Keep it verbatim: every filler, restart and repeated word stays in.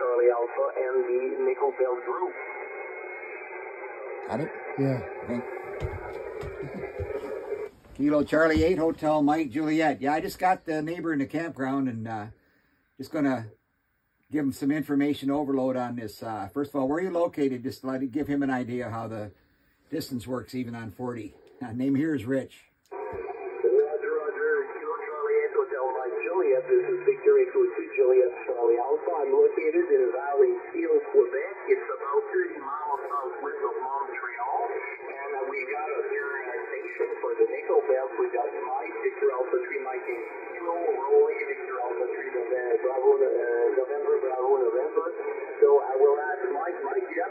Charlie Alpha, and the Nickel Bell Group. Got it? Yeah. Okay. Kilo Charlie eight, Hotel Mike Juliet. Yeah, I just got the neighbor in the campground and uh, just going to give him some information overload on this. Uh, first of all, where are you located? Just let it give him an idea how the distance works even on forty. Uh, name here is Rich. Roger, Roger. Kilo Charlie eight, Hotel Mike Juliet. This is Victor Echo two Juliet Charlie Alpha. I'm located in Valley Field, Quebec. It's about thirty miles southwest of Montreal. And uh, we got a station for the Nickel Belt. We got Mike, Victor Alpha three Mike Kilo, Roy, Victor Alpha three November, Bravo, uh, November, Bravo, November. So I will ask Mike, Mike, do you